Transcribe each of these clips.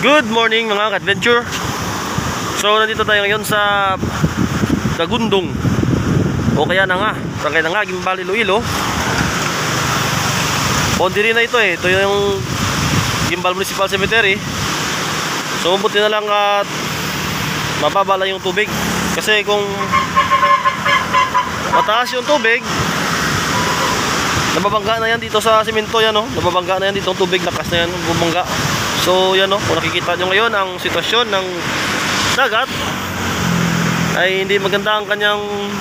Good morning mga ka-adventure. So nandito tayo ngayon sa Tagundong o kaya na nga, Barangay na nga, Gimbal, Iloilo. Pondiri na ito eh. Ito yung Gimbal Municipal Cemetery. So mabuti na lang at mababa lang yung tubig. Kasi kung mataas yung tubig, nababangga na yan dito sa simento yan, no? Nababangga na yan dito ang tubig, lakas na yan, bumangga. So yan, no? Kung nakikita nyo ngayon ang sitwasyon ng dagat ay hindi maganda ang kanyang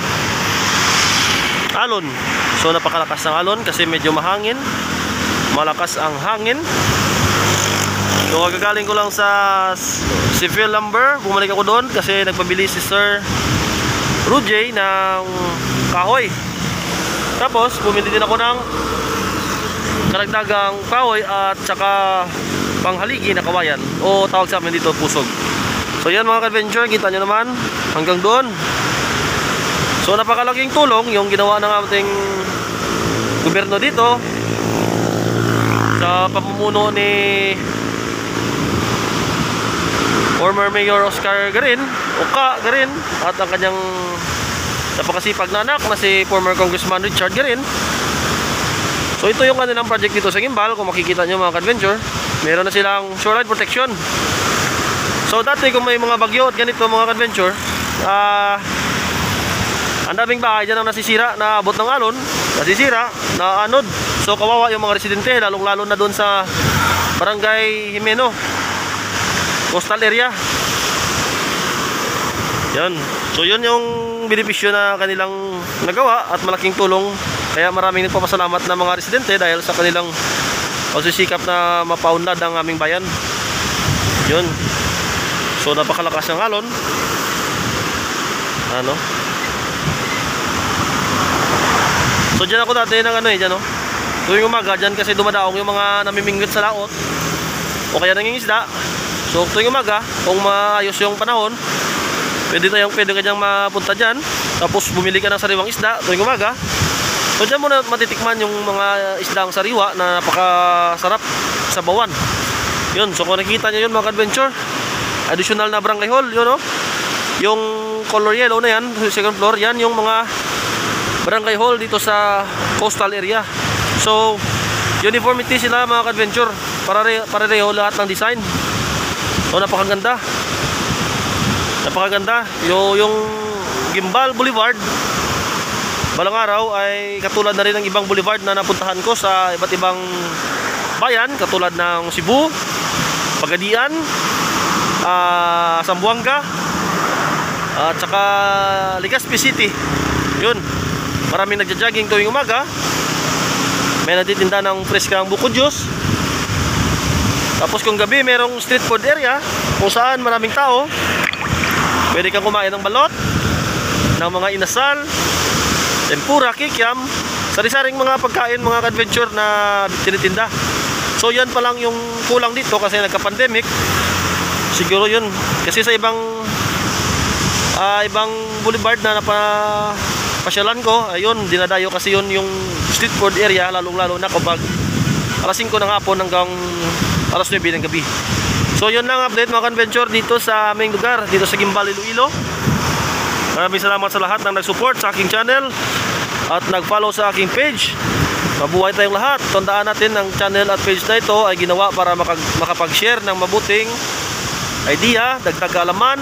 alon. So napakalakas ng alon kasi medyo mahangin, malakas ang hangin. So kagagaling ko lang sa Civil Lumber, bumalik ako doon kasi nagpabili si Sir Rujay ng kahoy. Tapos bumili din ako ng karagdagang kahoy at saka panghaligi na kawayan o tawag sa amin dito pusog. So yan mga ka-adventure, kita nyo naman hanggang doon. So napakalaking tulong yung ginawa ng ating gobyerno dito sa pamumuno ni former Mayor Oscar Garin at ang kanyang napakasipag na anak na si former Congressman Richard Garin. So ito yung kanilang project dito sa Gimbal. Kung makikita nyo mga ka-adventure, meron na silang shoreline protection. So dati kung may mga bagyo at ganito mga ka-adventure, ang daming bahay dyan ang nasisira, na abot ng alon, nasisira, na anod. So kawawa yung mga residente, lalong lalo na doon sa Barangay Jimeno, coastal area. Yan. So yun yung benepisyo na kanilang nagawa at malaking tulong. Kaya maraming nagpapasalamat na mga residente dahil sa kanilang pagsisikap na mapaunlad ang aming bayan. Yun. So napakalakas ng alon. Ano? So dyan ako dati ng dyan, no? Tuwing umaga dyan kasi dumadaong yung mga namimingwit sa laot o kaya nangingisda. So tuwing umaga, kung maayos yung panahon, pwede ka dyang mapunta dyan. Tapos bumili ka ng sariwang isda tuwing umaga. So dyan mo na matitikman yung mga isdang sariwa na napakasarap sa bawan. Yun, so kung nakikita nyo yun mga adventure, additional na barangay hall, yun, no? Yung color yellow na yan, second floor, yan yung mga barangay hall dito sa coastal area. So uniformity sila mga adventure, pareho lahat ng design. So napakaganda. Yung Gimbal Boulevard balang araw ay katulad na rin ng ibang boulevard na napuntahan ko sa iba't ibang bayan, katulad ng Cebu, Pagadian, Zamboanga at saka Legazpi City. Yun, maraming nagja-jogging tuwing umaga. May nagtitinda ng preskang buko juice. Tapos kung gabi merong street food area kung saan maraming tao. Pwede kang kumain ng balot, ng mga inasal, tempura, kikiam, sari-saring mga pagkain mga adventure na tinitinda. So yan pa lang yung kulang dito kasi nagka-pandemic. Siguro yun. Kasi sa ibang boulevard na napasyalan ko, ayun, dinadayo kasi yun yung street food area, lalong-lalo na kapag alas 5 ng hapon hanggang alas 9 ng gabi. So yun lang update mga adventure dito sa aming lugar, dito sa Gimbal, Iloilo. Maraming salamat sa lahat ng nag-support sa aking channel at nag-follow sa aking page. Mabuhay tayong lahat. Tandaan natin ang channel at page na ito ay ginawa para makapag-share ng mabuting idea, dagdag kaalaman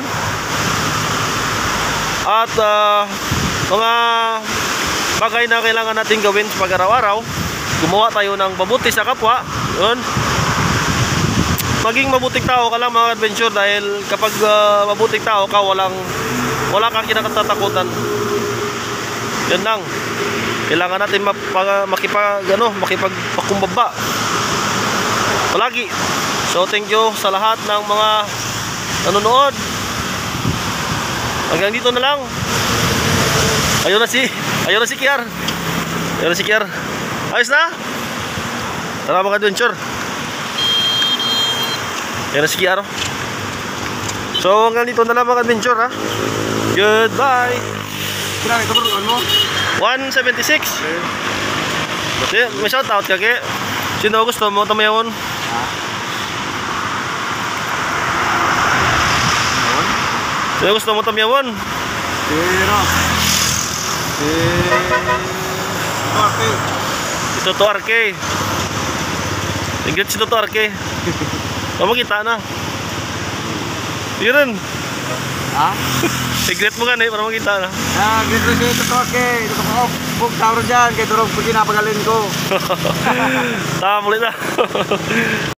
at mga bagay na kailangan natin gawin sa pag-araw-araw. Gumawa tayo ng mabuti sa kapwa. Yun. Maging mabuting tao ka lang mga adventure, dahil kapag mabuting tao ka, wala kang kinakatakutan. Yan lang. Kailangan natin makipagpakumbaba palagi. So thank you sa lahat ng mga nanonood. Hanggang dito na lang. Ayun na si Kiar. Ayos na? Tara mga adventure. Ayun na si Kiar. So hanggang dito na lang mga adventure, ha. Goodbye. Kailangan ito bro, ano? 176. Okay. May shoutout ka, Sino gusto mo tamayawon? Sino gusto mo tamyawan? Pero. Okay. Si Toto Arke. Ingrid si Toto Arke. Kita na. Yun. Ha? Ingrid mo gani para makita na. Ah, gito si Toto okay. Ito ko bug tawro diyan kay turog pag ginapagalin ko. Tama ulit na.